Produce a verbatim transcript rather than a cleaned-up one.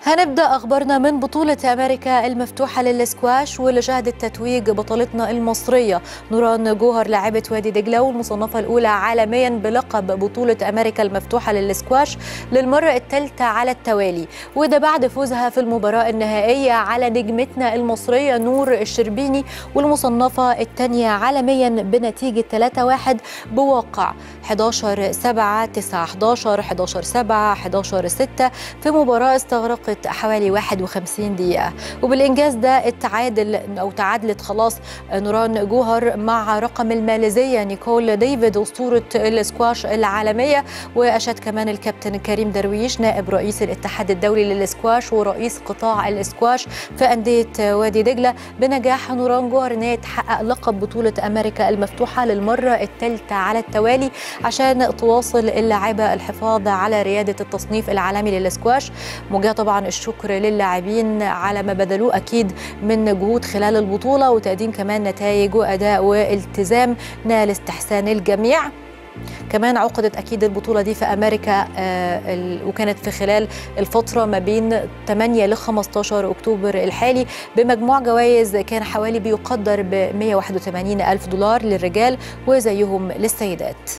هنبدأ أخبارنا من بطولة أمريكا المفتوحة للسكواش، واللي شهدت تتويج بطلتنا المصرية نوران جوهر لاعبة وادي دجلة والمصنفة الأولى عالميا بلقب بطولة أمريكا المفتوحة للسكواش للمرة الثالثة على التوالي، وده بعد فوزها في المباراة النهائية على نجمتنا المصرية نور الشربيني والمصنفة الثانية عالميا بنتيجة ثلاثة واحد بواقع حداشر سبعة تسعة حداشر حداشر سبعة حداشر ستة في مباراة استغرقت حوالي واحد وخمسين دقيقة. وبالإنجاز ده اتعادل أو تعادلت خلاص نوران جوهر مع رقم الماليزية نيكول ديفيد أسطورة السكواش العالمية. وأشاد كمان الكابتن كريم درويش نائب رئيس الاتحاد الدولي للسكواش ورئيس قطاع السكواش في أندية وادي دجلة بنجاح نوران جوهر إن هي تحقق لقب بطولة أمريكا المفتوحة للمرة الثالثة على التوالي عشان تواصل اللاعبة الحفاظ على ريادة التصنيف العالمي للسكواش. موجه طبعا الشكر للاعبين على ما بذلوه اكيد من جهود خلال البطوله وتقديم كمان نتائج واداء والتزام نال استحسان الجميع. كمان عقدت اكيد البطوله دي في امريكا آه وكانت في خلال الفتره ما بين ثمانية ل خمستاشر اكتوبر الحالي بمجموع جوائز كان حوالي بيقدر ب مئة وواحد وثمانين ألف دولار للرجال وزيهم للسيدات.